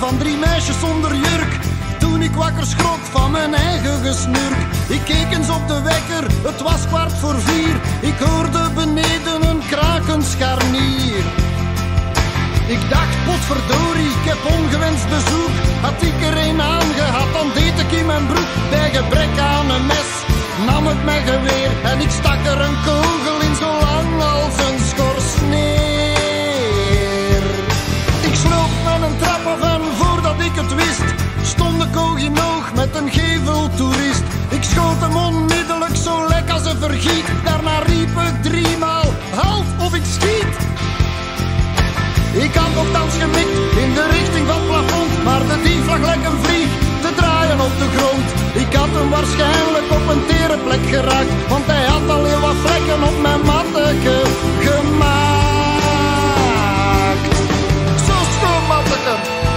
van 3 meisjes zonder jurk. Toen ik wakker schrok van mijn eigen gesnurk. Ik keek eens op de wekker, het was 4:15. Ik hoorde beneden een krakend scharnier. Ik dacht, potverdorie, ik heb ongewenst bezoek. Had ik er een aangehad, dan deed ik in mijn broek. Bij gebrek aan een mes nam ik mijn geweer en ik stak er een kogel in zo lang als een schoorsneer. Ik sloop met een trap af en voordat ik het wist, stond de koog in oog met een geveltoerist. Ik schoot hem onmiddellijk zo lek als een vergiet. Daarna riep ik 3 maal, halt of ik schiet. Ik had nogthans gemikt in de richting van het plafond, maar de dief lag lekker vlieg te draaien op de grond. Ik had hem waarschijnlijk op een tere plek geraakt, want hij had al heel wat vlekken op mijn matteke gemaakt. Zo schoon matteke.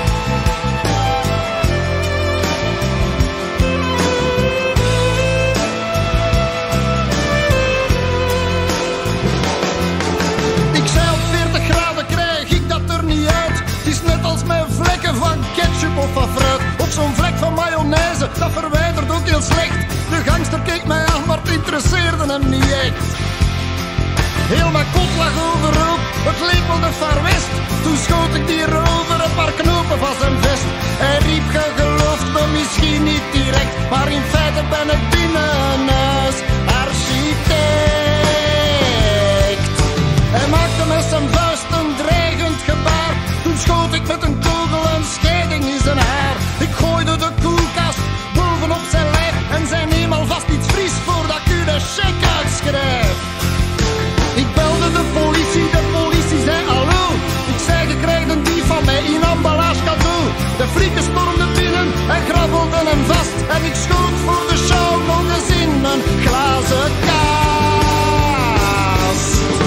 Ik zei op 40 graden krijg ik dat er niet uit. Het is net als mijn vlekken van ketchup of van fruit. Of zo'n vlek van mayonaise, dat verwijdert ook heel slecht. De gangster keek mij aan, maar het interesseerde hem niet echt. Heel mijn kop lag overhoop, het leek wel de Far West. Toen schoot ik die rover een paar knopen van zijn vest. Hij riep, ge gelooft me misschien niet direct, maar in feite ben ik binnen een huis architect. Hij maakte met zijn vuist een dreigend gebaar. Toen schoot ik met een kogel een scheiding in zijn haar. Ik gooide de koelkast bovenop zijn lijf en zei, neem alvast iets fris voordat ik u de cheque uitschrijf. Ik belde de politie zei hallo. Ik zei, je krijgt een dief van mij in emballage cadeau. De frieken stormden binnen en grabbelden hem vast. En ik schoot voor de show nog eens in een glazen kaas.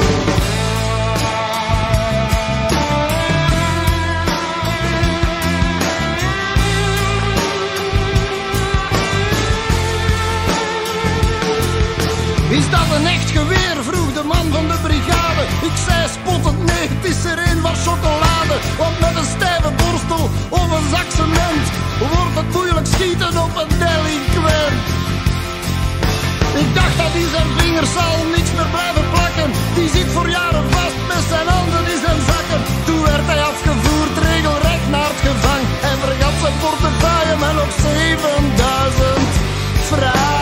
Is dat een echt geweer? Vroeg de man van de brigade. Ik zei spottend nee, het is er een van chocolade. Want met een stijve borstel of een zak cement wordt het moeilijk schieten op een delinquent. Ik dacht dat in zijn vingers zal niks meer blijven plakken. Die zit voor jaren vast met zijn handen in zijn zakken. Toen werd hij afgevoerd, regelrecht naar het gevang. En vergat zijn portefeuille met nog 7000 frank.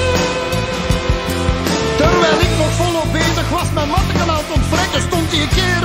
Terwijl ik nog volop bezig was mijn matteken aan het ontvlekken, stond die kerel